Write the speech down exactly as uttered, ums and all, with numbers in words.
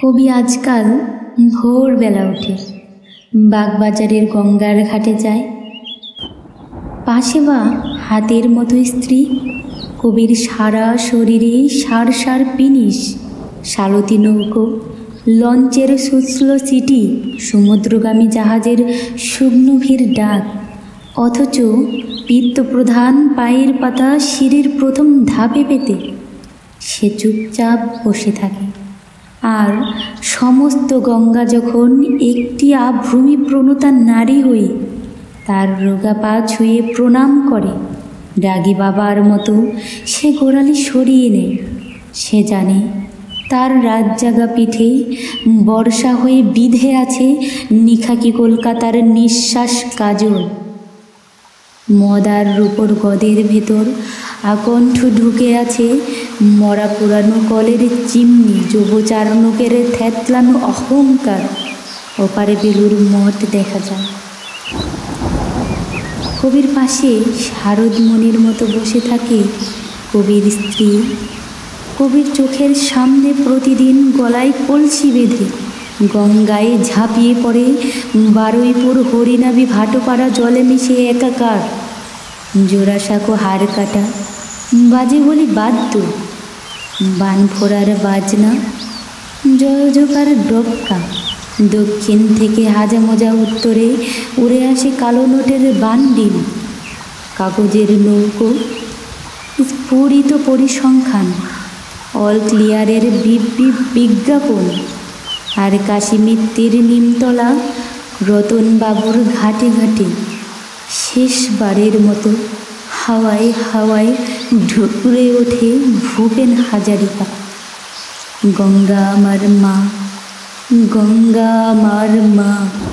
কবি আজকাল ভোরবেলা উঠে বাগবাজারের গঙ্গার ঘাটে যায়। পাশে বা হাতের মতো স্ত্রী, কবির সারা শরীরে সার সার পিনিস, সারথি নৌকো, লঞ্চের সুস্ল সিটি, সমুদ্রগামী জাহাজের শুকনো ভিড় ডাক। অথচ পিত্তপ্রধান পায়ের পাতা সিঁড়ির প্রথম ধাপে পেতে সে চুপচাপ বসে থাকে। আর সমস্ত গঙ্গা যখন একটি আভ্রমি প্রণতা নারী হয়ে তার রোগা পা ছুঁয়ে প্রণাম করে, রাগী বাবার মতো সে গোড়ালি সরিয়ে নেয়। সে জানে তার রাত জাগা পিঠে বর্ষা হয়ে বিধে আছে নিখাকি কলকাতার নিঃশ্বাস কাজল। মদার রূপর গদের ভেতর আকণ্ঠ ঢুকে আছে মরা পুরানো কলের চিমনি, যুবচারণকের থ্যাতলানো অহংকার। ওপারে বেলুর মঠ দেখা যায়। কবির পাশে শারদমণির মতো বসে থাকে কবির স্ত্রী। কবির চোখের সামনে প্রতিদিন গলায় কলসি বেঁধে গঙ্গায় ঝাঁপিয়ে পড়ে বারুইপুর হরিনাবি ভাটোপাড়া জলে মিশে একাকার। জোড়াসাঁকো হাড় কাটা বাজে বলি বাদ্য, বানফোড়ার বাজনা, জয়জকার ডক্কা। দক্ষিণ থেকে হাজামজা উত্তরে উড়ে আসে কালো নোটের বান্ডিল, কাগজের নৌকো, স্ফুরিত পরিসংখ্যান, অল ক্লিয়ারের বিজ্ঞাপন। আর কাশিমিত্তির নিমতলা রতনবাবুর ঘাটে ঘাটে শেষবারের মতো হাওয়ায় হাওয়ায় ঢুকরে ওঠে ভূপেন হাজারিকা। গঙ্গা আমার মা, গঙ্গা আমার মা।